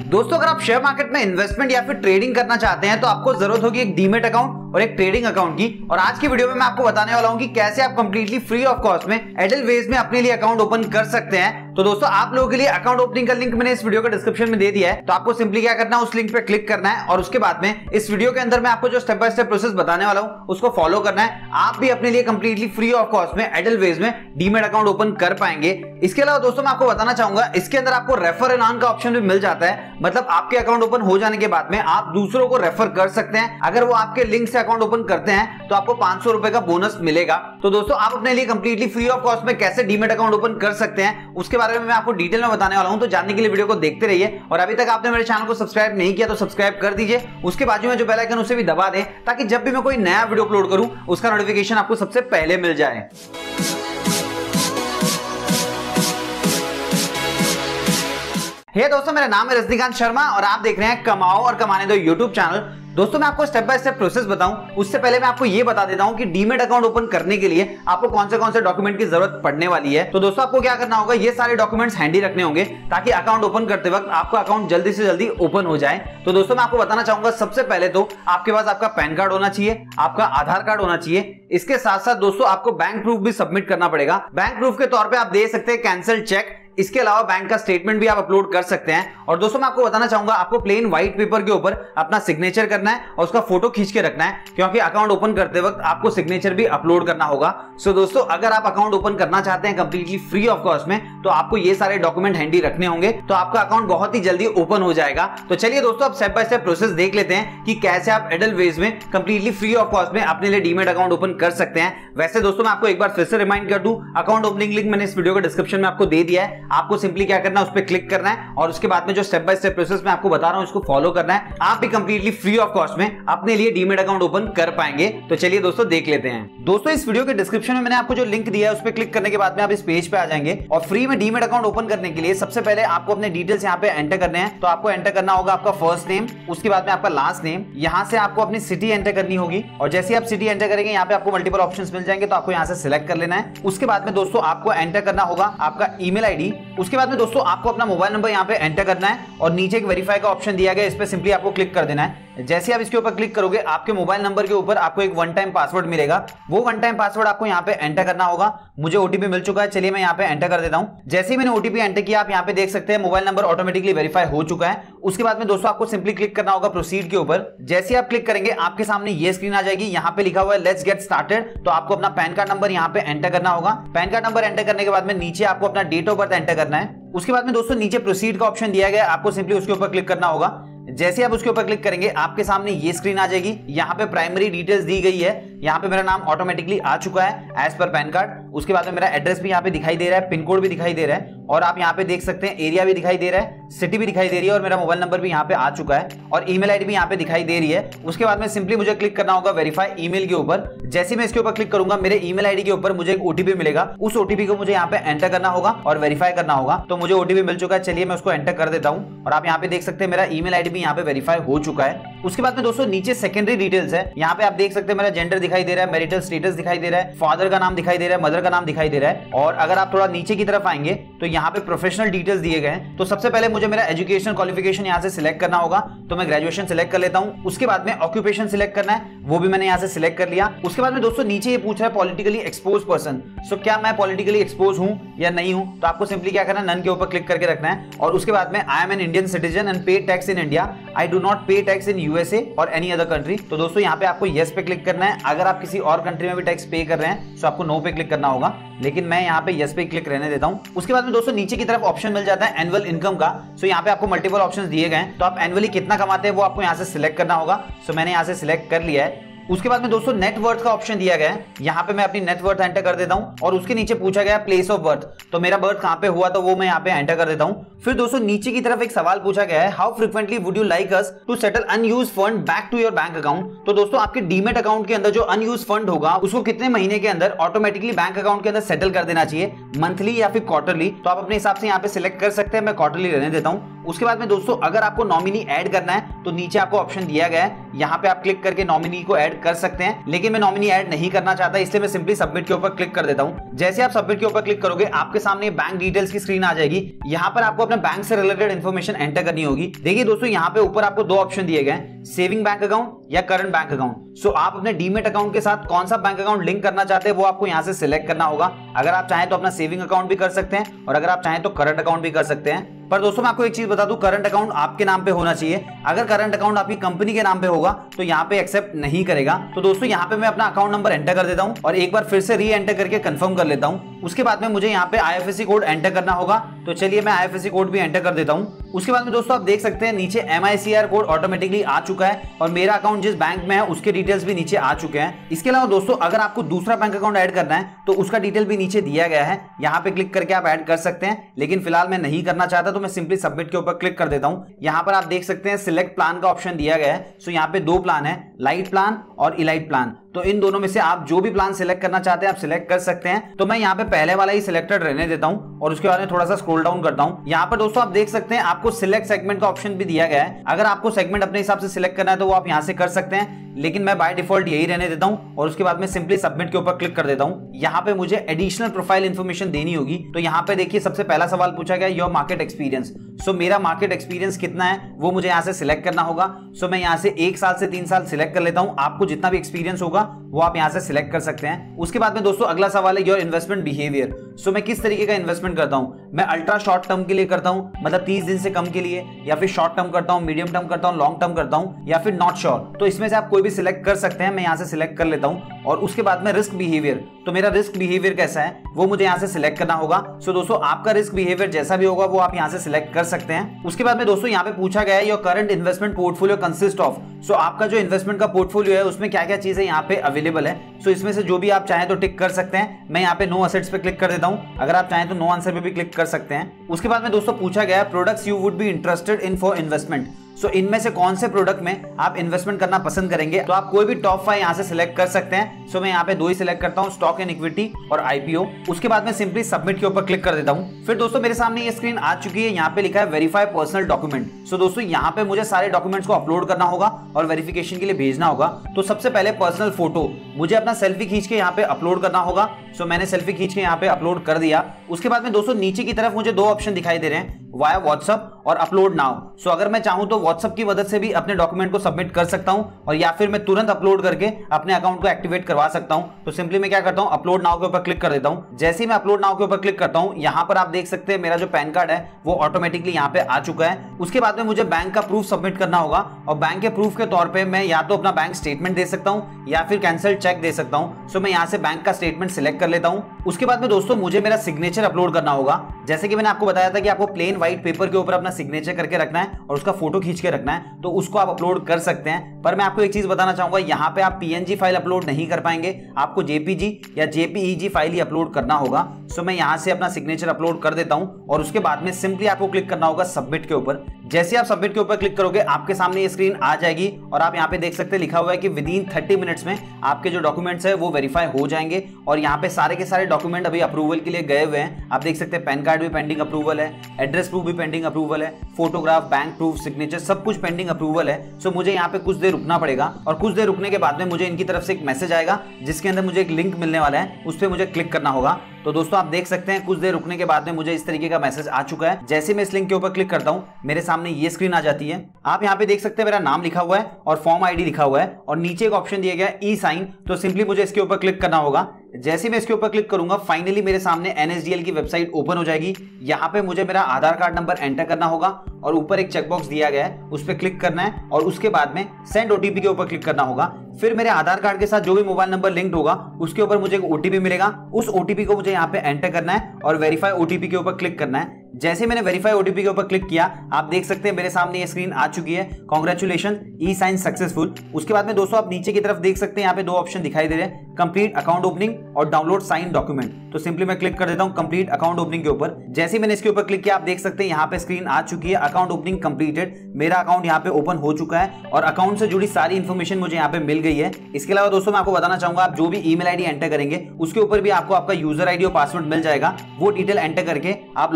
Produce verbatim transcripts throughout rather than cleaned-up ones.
दोस्तों अगर आप शेयर मार्केट में इन्वेस्टमेंट या फिर ट्रेडिंग करना चाहते हैं तो आपको जरूरत होगी एक डीमेट अकाउंट और एक ट्रेडिंग अकाउंट की। और आज की वीडियो में मैं आपको बताने वाला हूं कि कैसे आप कंप्लीटली फ्री ऑफ कॉस्ट में एडलवेज में अपने लिए अकाउंट ओपन कर सकते हैं। तो दोस्तों आप लोगों के लिए अकाउंट ओपनिंग का लिंक मैंने इस वीडियो के डिस्क्रिप्शन में दे दिया है, तो आपको सिंपली क्या करना है, उस लिंक पे क्लिक करना है और उसके बाद में इस वीडियो के अंदर मैं आपको जो स्टेप बाय स्टेप प्रोसेस बताने वाला हूं उसको फॉलो करना है। आप भी अपने लिए कंप्लीटली फ्री ऑफ कॉस्ट में एडलवेज में डीमेट अकाउंट ओपन कर पाएंगे। इसके अलावा दोस्तों मैं आपको बताना चाहूंगा, इसके अंदर आपको रेफर एंड अर्न का ऑप्शन भी मिल जाता है। मतलब आपके अकाउंट ओपन हो जाने के बाद में आप दूसरों को रेफर कर सकते हैं। अगर वो आपके लिंक से अकाउंट ओपन करते हैं तो आपको पांच सौ रुपए का बोनस मिलेगा। तो दोस्तों आप अपने लिए कंप्लीटली फ्री ऑफ कॉस्ट में कैसे डीमेट अकाउंट ओपन कर सकते हैं उसके बारे में मैं आपको डिटेल में बताने वाला हूं। तो जानने के लिए वीडियो को देखते रहिए और अभी तक आपने मेरे चैनल को सब्सक्राइब नहीं किया तो सब्सक्राइब कर दीजिए। उसके बाजू में जो बेल आइकन उसे भी दबा दें ताकि जब भी मैं कोई नया वीडियो अपलोड करूं उसका नोटिफिकेशन आपको सबसे पहले मिल जाए। हे hey दोस्तों, मेरा नाम है रजनीकांत शर्मा और आप देख रहे हैं कमाओ और कमाने दो यूट्यूब चैनल। दोस्तों मैं आपको स्टेप बाय स्टेप प्रोसेस बताऊं उससे पहले मैं आपको ये बता देता हूं कि डीमेट अकाउंट ओपन करने के लिए आपको कौन से कौन से डॉक्यूमेंट की जरूरत पड़ने वाली है। तो दोस्तों आपको क्या करना होगा, ये सारे डॉक्यूमेंट्स हैंडी रखने होंगे ताकि अकाउंट ओपन करते वक्त आपका अकाउंट जल्दी से जल्दी ओपन हो जाए। तो दोस्तों मैं आपको बताना चाहूंगा, सबसे पहले तो आपके पास आपका पैन कार्ड होना चाहिए, आपका आधार कार्ड होना चाहिए। इसके साथ साथ दोस्तों आपको बैंक प्रूफ भी सबमिट करना पड़ेगा। बैंक प्रूफ के तौर पर आप दे सकते हैं कैंसिल चेक। इसके अलावा बैंक का स्टेटमेंट भी आप अपलोड कर सकते हैं। और दोस्तों मैं आपको बताना चाहूंगा, आपको प्लेन व्हाइट पेपर के ऊपर अपना सिग्नेचर करना है और उसका फोटो खींच के रखना है, क्योंकि अकाउंट ओपन करते वक्त आपको सिग्नेचर भी अपलोड करना होगा। सो दोस्तों अगर आप अकाउंट ओपन करना चाहते हैं कंप्लीटली फ्री ऑफ कॉस्ट में तो आपको ये सारे डॉक्यूमेंट हैंडी रखने होंगे, तो आपका अकाउंट बहुत ही जल्दी ओपन हो जाएगा। तो चलिए दोस्तों अब स्टेप बाय स्टेप प्रोसेस देख लेते हैं कि कैसे आप एडलवेज में कंप्लीटली फ्री ऑफ कॉस्ट में अपने लिए डीमेट अकाउंट ओपन कर सकते हैं। वैसे दोस्तों मैं आपको एक बार फिर से रिमाइंड कर दूं, अकाउंट ओपनिंग लिंक मैंने इस वीडियो के डिस्क्रिप्शन में आपको दे दिया है। आपको सिंपली क्या करना है, उस पर क्लिक करना है और उसके बाद में जो स्टेप बाय स्टेप प्रोसेस मैं आपको बता रहा हूं इसको फॉलो करना है। आप भी कंप्लीटली फ्री ऑफ कॉस्ट में अपने लिए डीमेट अकाउंट ओपन कर पाएंगे। तो चलिए दोस्तों देख लेते हैं। दोस्तों इस वीडियो के डिस्क्रिप्शन में मैंने आपको जो लिंक दिया है उस पर क्लिक करने के बाद में आप इस पेज पे आ जाएंगे और फ्री में डीमेट अकाउंट ओपन करने के लिए सबसे पहले आपको अपने डिटेल्स यहाँ पे एंटर करने हैं। तो आपको एंटर करना होगा आपका फर्स्ट नेम, उसके बाद में आपका लास्ट नेम। यहाँ से आपको अपनी सिटी एंटर करनी होगी और जैसे आप सिटी एंटर करेंगे यहाँ पे आपको मल्टीपल ऑप्शंस मिल जाएंगे, तो आपको यहाँ से सिलेक्ट कर लेना है। उसके बाद में दोस्तों आपको एंटर करना होगा आपका ईमेल आईडी। उसके बाद में दोस्तों आपको अपना मोबाइल नंबर यहाँ पे एंटर करना है और नीचे एक वेरीफाई का ऑप्शन दिया गया, इस पे सिंपली आपको क्लिक कर देना है। जैसे आप इसके ऊपर क्लिक करोगे आपके मोबाइल नंबर के ऊपर आपको एक वन टाइम पासवर्ड मिलेगा। वो वन टाइम पासवर्ड आपको यहाँ पे एंटर करना होगा। मुझे ओटीपी मिल चुका है, चलिए मैं यहाँ पे एंटर कर देता हूँ। जैसे ही मैंने ओटीपी एंटर किया आप यहाँ पे देख सकते हैं मोबाइल नंबर ऑटोमेटिकली वेरीफाई हो चुका है। उसके बाद में दोस्तों आपको सिंपली क्लिक करना होगा प्रोसीड के ऊपर। जैसे आप क्लिक करेंगे आपके सामने ये स्क्रीन आ जाएगी, यहाँ पे लिखा हुआ है लेट्स गेट स्टार्टेड। तो आपको अपना पैन कार्ड नंबर यहाँ पे एंटर करना होगा। पैन कार्ड नंबर एंटर करने के बाद में नीचे आपको अपना डेट ऑफ बर्थ एंटर करना है। उसके बाद में दोस्तों नीचे प्रोसीड का ऑप्शन दिया गया, आपको सिंपली उसके ऊपर क्लिक करना होगा। जैसे आप उसके ऊपर क्लिक करेंगे आपके सामने ये स्क्रीन आ जाएगी। यहाँ पे प्राइमरी डिटेल्स दी गई है, यहाँ पे मेरा नाम ऑटोमेटिकली आ चुका है एज पर पैन कार्ड। उसके बाद में मेरा एड्रेस भी यहाँ पे दिखाई दे रहा है, पिन कोड भी दिखाई दे रहा है और आप यहाँ पे देख सकते हैं एरिया भी दिखाई दे रहा है, सिटी भी दिखाई दे रही है और मेरा मोबाइल नंबर भी यहाँ पे आ चुका है और ईमेल आईडी भी यहाँ पे दिखाई दे रही है। उसके बाद में सिंपली मुझे क्लिक करना होगा वेरीफाई ईमेल के ऊपर। जैसे मैं इसके ऊपर क्लिक करूंगा मेरे ईमेल आईडी के ऊपर मुझे एक ओटीपी मिलेगा, उस ओटीपी को मुझे यहाँ पे एंटर करना होगा और वेरीफाई करना होगा। तो मुझे ओटीपी मिल चुका है, चलिए मैं उसको एंटर कर देता हूँ और आप यहाँ पे देख सकते हैं मेरा ईमेल आईडी भी यहाँ पे वेरीफाई हो चुका है। उसके बाद में दोस्तों नीचे सेकेंडरी डिटेल्स है, यहाँ पे आप देख सकते हैं मेरा जेंडर दिखाई दे रहा है, मैरिटल स्टेटस दिखाई दे रहा है, फादर का नाम दिखाई दे रहा है, मदर का नाम दिखाई दे रहा है। और अगर आप थोड़ा नीचे की तरफ आएंगे तो यहाँ पे प्रोफेशनल डिटेल्स दिए गए हैं। तो सबसे पहले मुझे मेरा एजुकेशन क्वालिफिकेशन यहाँ से सिलेक्ट करना होगा, तो मैं ग्रेजुएशन सिलेक्ट कर लेता हूँ। उसके बाद में ऑक्यूपेशन सिलेक्ट करना है, वो भी मैंने यहाँ से सिलेक्ट कर लिया। उसके बाद में दोस्तों नीचे ये पूछ रहा है पॉलिटिकली एक्सपोज पर्सन। सो क्या मैं पॉलिटिकली एक्सपोज हूँ या नहीं हूँ, तो आपको सिंपली क्या करना है, नन के ऊपर क्लिक करके रखना है। और उसके बाद में I am an Indian citizen and pay tax in India, I do not pay tax in USA और एनी अदर कंट्री। तो दोस्तों यहाँ पे आपको यस पे क्लिक करना है। अगर आप किसी और कंट्री में भी टैक्स पे कर रहे हैं तो आपको नो पे क्लिक करना होगा, लेकिन मैं यहाँ पे यस पे क्लिक रहने देता हूँ। उसके बाद में दोस्तों नीचे की तरफ ऑप्शन मिल जाता है एनुअल इनकम का। सो यहाँ पे आपको मल्टीपल ऑप्शंस दिए गए हैं, तो आप एनुअली कितना कमाते हैं वो आपको यहाँ से सिलेक्ट करना होगा। सो मैंने यहाँ से सिलेक्ट कर लिया है। उसके बाद में दोस्तों नेट वर्थ का ऑप्शन दिया गया है, यहाँ पे मैं अपनी नेट वर्थ एंटर कर देता हूँ और उसके नीचे पूछा गया प्लेस ऑफ बर्थ, तो मेरा बर्थ कहाँ पे हुआ तो वो मैं यहाँ पे एंटर कर देता हूँ। फिर दोस्तों नीचे की तरफ एक सवाल पूछा गया है, how frequently would you like us to settle unused fund back to your bank account. तो दोस्तों आपके डीमेट अकाउंट के अंदर जो अनयूज्ड फंड होगा उसको कितने महीने के अंदर ऑटोमेटिकली बैंक अकाउंट के अंदर सेटल कर देना चाहिए, मंथली या फिर क्वार्टरली। तो आप अपने हिसाब से यहाँ पे सिलेक्ट कर सकते हैं, मैं क्वार्टरली रहने देता हूँ। उसके बाद में दोस्तों अगर आपको नॉमिनी ऐड करना है तो नीचे आपको ऑप्शन दिया गया है, यहाँ पे आप क्लिक करके नॉमिनी को ऐड कर सकते हैं, लेकिन मैं नॉमिनी ऐड नहीं करना चाहता, इसलिए मैं सिंपली सबमिट के ऊपर क्लिक कर देता हूँ। जैसे आप सबमिट के ऊपर क्लिक करोगे आपके सामने बैंक डिटेल्स की स्क्रीन आ जाएगी। यहाँ पर आपको अपने बैंक से रिलेटेड इन्फॉर्मेशन एंटर करनी होगी। देखिए दोस्तों यहाँ पे ऊपर आपको दो ऑप्शन दिए गए, सेविंग बैंक अकाउंट या करंट बैंक अकाउंट। सो आप अपने डीमेट अकाउंट के साथ कौन सा बैंक अकाउंट लिंक करना चाहते हैं वो आपको यहाँ से सिलेक्ट करना होगा। अगर आप चाहें तो अपना सेविंग अकाउंट भी कर सकते हैं और अगर आप चाहें तो करंट अकाउंट भी कर सकते हैं। पर दोस्तों मैं आपको एक चीज बता दूं, करंट अकाउंट आपके नाम पे होना चाहिए। अगर करंट अकाउंट आपकी कंपनी के नाम पे होगा तो यहाँ पे एक्सेप्ट नहीं करेगा। तो दोस्तों यहाँ पे मैं अपना अकाउंट नंबर एंटर कर देता हूँ और एक बार फिर से री एंटर करके कंफर्म कर लेता हूँ। उसके बाद में मुझे यहाँ पे आईएफएससी कोड एंटर करना होगा, तो चलिए मैं आईएफएससी कोड भी एंटर कर देता हूँ। उसके बाद में दोस्तों आप देख सकते हैं नीचे एमआईसीआर कोड ऑटोमेटिकली आ चुका है और मेरा अकाउंट जिस बैंक में है उसके डिटेल्स भी नीचे आ चुके हैं। इसके अलावा दोस्तों अगर आपको दूसरा बैंक अकाउंट ऐड करना है तो उसका डिटेल भी नीचे दिया गया है, यहाँ पे क्लिक करके आप ऐड कर सकते हैं, लेकिन फिलहाल मैं नहीं करना चाहता तो मैं सिंपली सबमिट के ऊपर क्लिक कर देता हूं। यहां पर आप देख सकते हैं सिलेक्ट प्लान का ऑप्शन दिया गया है। सो यहां पे दो प्लान है, लाइट प्लान और इलाइट प्लान। तो इन दोनों में से आप जो भी प्लान सिलेक्ट करना चाहते हैं आप सिलेक्ट कर सकते हैं। तो मैं यहाँ पे पहले वाला ही सिलेक्टेड रहने देता हूँ और उसके बाद में थोड़ा सा स्क्रॉल डाउन करता हूँ। यहाँ पर दोस्तों आप देख सकते हैं आपको सिलेक्ट सेगमेंट का ऑप्शन भी दिया गया है। अगर आपको सेगमेंट अपने हिसाब से सिलेक्ट करना है तो वो आप यहाँ से कर सकते हैं, लेकिन मैं बाय डिफॉल्ट यही रहने देता हूँ और उसके बाद में सिंपली सबमिट के ऊपर क्लिक कर देता हूँ। यहाँ पे मुझे एडिशनल प्रोफाइल इन्फॉर्मेशन देनी होगी। तो यहाँ पे देखिए सबसे पहला सवाल पूछा गया योर मार्केट एक्सपीरियंस। सो मेरा मार्केट एक्सपीरियंस कितना है वो मुझे यहाँ से सिलेक्ट करना होगा। सो मैं यहाँ से एक साल से तीन साल सिलेक्ट कर लेता हूँ। आपको जितना भी एक्सपीरियंस होगा वो आप यहाँ से सिलेक्ट कर सकते हैं। उसके बाद में दोस्तों अगला सवाल है योर इन्वेस्टमेंट बिहेवियर। सो मैं किस तरीके का इन्वेस्टमेंट करता हूँ, मैं अल्ट्रा शॉर्ट टर्म के लिए करता हूँ, मतलब तीस दिन से कम के लिए, या फिर शॉर्ट टर्म करता हूँ, मीडियम टर्म करता हूँ, लॉन्ग टर्म करता हूँ, या फिर नॉट श्योर। तो इसमें से आप कोई भी सिलेक्ट कर सकते हैं, मैं यहाँ से सिलेक्ट कर लेता हूँ। और उसके बाद में रिस्क बिहेवियर, तो मेरा रिस्क बिहेवियर कैसा है वो मुझे यहाँ से सिलेक्ट करना होगा। सो दोस्तों आपका रिस्क बिहेवियर जैसा भी होगा वो आप यहाँ से सिलेक्ट कर सकते हैं। उसके बाद में दोस्तों यहाँ पे पूछा गया है your current investment portfolio consist of. So आपका जो इन्वेस्टमेंट का पोर्टफोलियो है उसमें क्या क्या चीजें यहाँ पे अवेलेबल है। सो इसमें से जो भी आप चाहें तो टिक कर सकते हैं। मैं यहाँ पे नो असेट्स पे क्लिक कर देता हूँ, अगर आप चाहें तो नो आंसर पे भी क्लिक कर सकते हैं। उसके बाद में दोस्तों पूछा गया है products you would be interested in for investment. So so, इनमें से कौन से प्रोडक्ट में आप इन्वेस्टमेंट करना पसंद करेंगे, तो आप कोई भी टॉप फाइव यहाँ से सिलेक्ट कर सकते हैं। सो so, मैं यहाँ पे दो ही सिलेक्ट करता हूँ, स्टॉक एंड इक्विटी और आईपीओ। उसके बाद में सिंपली सबमिट के ऊपर क्लिक कर देता हूँ। फिर दोस्तों मेरे सामने ये स्क्रीन आ चुकी है, यहाँ पे लिखा है वेरीफाई पर्सनल डॉक्यूमेंट। सो दोस्तों यहाँ पे मुझे सारे डॉक्यूमेंट्स को अपलोड करना होगा और वेरिफिकेशन के लिए भेजना होगा। तो सबसे पहले पर्सनल फोटो मुझे अपना सेल्फी खींच के यहाँ पे अपलोड करना होगा। सो मैंने सेल्फी खींच के यहाँ पे अपलोड कर दिया। उसके बाद में दोस्तों नीचे की तरफ मुझे दो ऑप्शन दिखाई दे रहे हैं, वाया व्हाट्सएप और अपलोड नाउ। सो अगर मैं चाहूं तो व्हाट्सएप की मदद से भी अपने डॉक्यूमेंट को सबमिट कर सकता हूं और या फिर मैं तुरंत अपलोड करके अपने अकाउंट को एक्टिवेट करवा सकता हूं। तो सिंपली मैं क्या करता हूं, अपलोड नाउ के ऊपर क्लिक कर देता हूं। जैसे ही मैं अपलोड नाउ के ऊपर क्लिक करता हूं, यहां पर आप देख सकते हैं मेरा जो पैन कार्ड है वो ऑटोमेटिकली यहाँ पे आ चुका है। उसके बाद में मुझे बैंक का प्रूफ सबमिट करना होगा और बैंक के प्रूफ के तौर पर मैं या तो अपना बैंक स्टेटमेंट दे सकता हूँ या फिर कैंसल चेक दे सकता हूँ। सो मैं यहाँ से बैंक का स्टेटमेंट सिलेक्ट कर लेता हूँ। उसके बाद में दोस्तों मुझे मेरा सिग्नेचर अपलोड करना होगा। जैसे कि मैंने आपको बताया था कि आपको प्लेन व्हाइट पेपर के ऊपर अपना सिग्नेचर करके रखना है और उसका फोटो खींच के रखना है, तो उसको आप अपलोड कर सकते हैं। पर मैं आपको एक चीज बताना चाहूंगा, यहाँ पे आप पीएनजी फाइल अपलोड नहीं कर पाएंगे, आपको जेपीजी या जेपीईजी फाइल ही अपलोड करना होगा। सो मैं यहाँ से अपना सिग्नेचर अपलोड कर देता हूँ और उसके बाद में सिंपली आपको क्लिक करना होगा सबमिट के ऊपर। जैसे आप सबमिट के ऊपर क्लिक करोगे आपके सामने ये स्क्रीन आ जाएगी और आप यहाँ पे देख सकते हैं लिखा हुआ है कि विद इन थर्टी मिनट्स में आपके जो डॉक्यूमेंट्स है वो वेरीफाई हो जाएंगे। और यहाँ पे सारे के सारे डॉक्यूमेंट अभी अप्रूवल के लिए गए हुए हैं। आप देख सकते हैं पैन कार्ड भी पेंडिंग अप्रूवल है, एड्रेस प्रूफ भी पेंडिंग अप्रूवल है, फोटोग्राफ, बैंक प्रूफ, सिग्नेचर सब कुछ पेंडिंग अप्रूवल है। सो मुझे यहाँ पे कुछ देर रुकना पड़ेगा और कुछ देर रुकने के बाद में मुझे इनकी तरफ से एक मैसेज आएगा जिसके अंदर मुझे एक लिंक मिलने वाला है, उस पर मुझे क्लिक करना होगा। तो दोस्तों आप देख सकते हैं कुछ देर रुकने के बाद में मुझे इस तरीके का मैसेज आ चुका है। जैसे मैं इस लिंक के ऊपर क्लिक करता हूं मेरे सामने ये स्क्रीन आ जाती है। आप यहाँ पे देख सकते हैं मेरा नाम लिखा हुआ है और फॉर्म आईडी लिखा हुआ है और नीचे एक ऑप्शन दिया गया है ई साइन। तो सिंपली मुझे इसके ऊपर क्लिक करना होगा। जैसे मैं इसके ऊपर क्लिक करूंगा फाइनली मेरे सामने एनएसडीएल की वेबसाइट ओपन हो जाएगी। यहाँ पे मुझे मेरा आधार कार्ड नंबर एंटर करना होगा और ऊपर एक चेकबॉक्स दिया गया है उस पर क्लिक करना है और उसके बाद में सेंड ओटीपी के ऊपर क्लिक करना होगा। फिर मेरे आधार कार्ड के साथ जो भी मोबाइल नंबर लिंक्ड होगा उसके ऊपर मुझे एक ओटीपी मिलेगा, उस ओटीपी को मुझे यहाँ पे एंटर करना है और वेरीफाई ओटीपी के ऊपर क्लिक करना है। जैसे मैंने वेरीफाई ओटीपी के ऊपर क्लिक किया आप देख सकते हैं मेरे सामने ये स्क्रीन आ चुकी है, कांग्रेचुलेशन ई साइन सक्सेसफुल। उसके बाद में दोस्तों आप नीचे की तरफ देख सकते हैं यहाँ पे दो ऑप्शन दिखाई दे रहे हैं, कंप्लीट अकाउंट ओपनिंग और डाउनलोड साइन डॉक्यूमेंट। तो सिंपली मैं क्लिक कर देता हूँ कंप्लीट अकाउंट ओपनिंग के ऊपर। जैसे ही मैंने इसके ऊपर क्लिक किया आप देख सकते हैं यहाँ पे स्क्रीन आ चुकी है, अकाउंट ओपनिंग कंप्लीटेड। मेरा अकाउंट यहाँ पे ओपन हो चुका है और अकाउंट से जुड़ी सारी इन्फॉर्मेशन मुझे यहाँ पे मिल गई है। इसके अलावा दोस्तों मैं आपको बताना चाहूंगा आप जो भी ईमेल आईडी एंटर करेंगे उसके ऊपर भी आपको आपका यूजर आईडी और पासवर्ड मिल जाएगा। वो डिटेल एंटर करके आप लॉग इन कर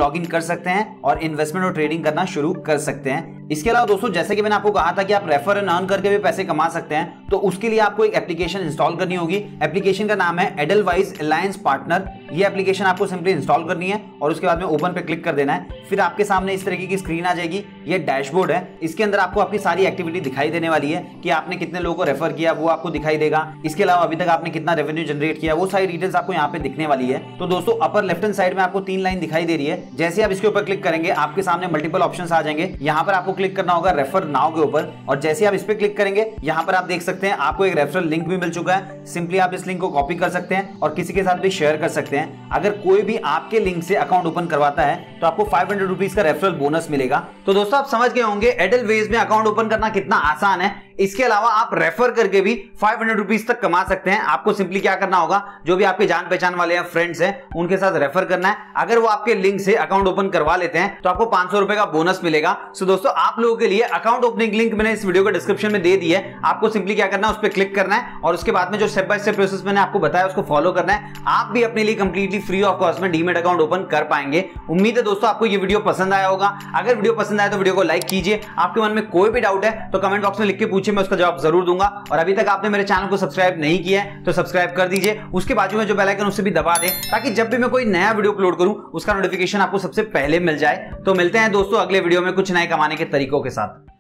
सकते हैं और इन्वेस्टमेंट और ट्रेडिंग करना शुरू कर सकते हैं। इसके अलावा दोस्तों जैसे कि मैंने आपको कहा था कि आप रेफर एंड अर्न करके भी पैसे कमा सकते हैं, तो उसके लिए आपको एक एप्लीकेशन इंस्टॉल करनी होगी। एप्लीकेशन का नाम है एडलवाइज अलायंस पार्टनर। ये एप्लीकेशन आपको सिंपली इंस्टॉल करनी है और उसके बाद में ओपन पे क्लिक कर देना है। फिर आपके सामने इस तरीके की स्क्रीन आ जाएगी। ये डैशबोर्ड है, इसके अंदर आपको आपकी सारी एक्टिविटी दिखाई देने वाली है कि आपने कितने लोगों को रेफर किया वो आपको दिखाई देगा। इसके अलावा अभी तक आपने कितना रेवेन्यू जनरेट किया वो सारी डिटेल्स आपको यहाँ पे दिखने वाली है। तो दोस्तों अपर लेफ्ट हैंड साइड में आपको तीन लाइन दिखाई दे रही है। जैसे आप इसके ऊपर क्लिक करेंगे आपके सामने मल्टीपल ऑप्शंस आ जाएंगे। यहाँ पर आपको क्लिक करना होगा रेफर नाउ के ऊपर और जैसे आप इस पे क्लिक करेंगे यहाँ पर आप देख सकते हैं आपको एक रेफरल लिंक भी मिल चुका है। सिंपली आप इस लिंक को कॉपी कर सकते हैं और किसी के साथ भी शेयर कर सकते हैं। अगर कोई भी आपके लिंक से अकाउंट ओपन करवाता है तो आपको फाइव हंड्रेड रुपीज का रेफरल बोनस मिलेगा। तो दोस्तों आप समझ गए होंगे एडलवाइज में अकाउंट ओपन करना कितना आसान है। इसके अलावा आप रेफर करके भी फाइव हंड्रेड रुपीज तक कमा सकते हैं। आपको सिंपली क्या करना होगा, जो भी आपके जान पहचान वाले हैं, फ्रेंड्स हैं, उनके साथ रेफर करना है। अगर वो आपके लिंक से अकाउंट ओपन करवा लेते हैं तो आपको पांच सौ रुपए का बोनस मिलेगा। सो दोस्तों आप लोगों के लिए अकाउंट ओपनिंग लिंक मैंने इस वीडियो को डिस्क्रिप्शन में दे दी है। आपको सिंपली क्या करना है, उस पर क्लिक करना है और उसके बाद में जो स्टेप बाय स्टेप प्रोसेस मैंने आपको बताया उसको फॉलो करना है। आप भी अपने लिए कंप्लीटली फ्री ऑफ कॉस्ट में डीमैट अकाउंट ओपन कर पाएंगे। उम्मीद है दोस्तों आपको ये वीडियो पसंद आया होगा। अगर वीडियो पसंद आया तो वीडियो को लाइक कीजिए। आपके मन में कोई भी डाउट है तो कमेंट बॉक्स में लिख के पूछिए, मैं उसका जवाब जरूर दूंगा। और अभी तक आपने मेरे चैनल को सब्सक्राइब नहीं किया है तो सब्सक्राइब कर दीजिए। उसके बाजू में जो बेल आइकन उसे भी दबा दें ताकि जब भी मैं कोई नया वीडियो अपलोड करूं उसका नोटिफिकेशन आपको सबसे पहले मिल जाए। तो मिलते हैं दोस्तों अगले वीडियो में कुछ नए कमाने के तरीकों के साथ।